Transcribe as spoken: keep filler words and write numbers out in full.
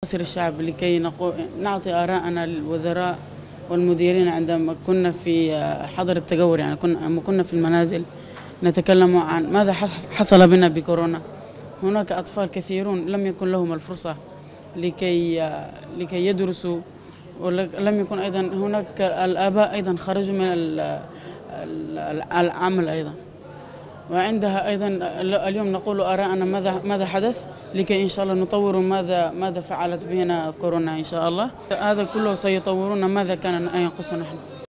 نصير الشعب لكي نعطي آراءنا للوزراء والمديرين عندما كنا في حظر التجور، يعني كنا كنا في المنازل نتكلم عن ماذا حصل بنا بكورونا. هناك أطفال كثيرون لم يكن لهم الفرصة لكي لكي يدرسوا، ولم يكن أيضا هناك الآباء أيضا خرجوا من العمل أيضا. وعندها أيضا اليوم نقول آراءنا ماذا ماذا حدث لكي إن شاء الله نطور ماذا ماذا فعلت بنا كورونا إن شاء الله. هذا كله سيطورون ماذا كان ينقصنا نحن.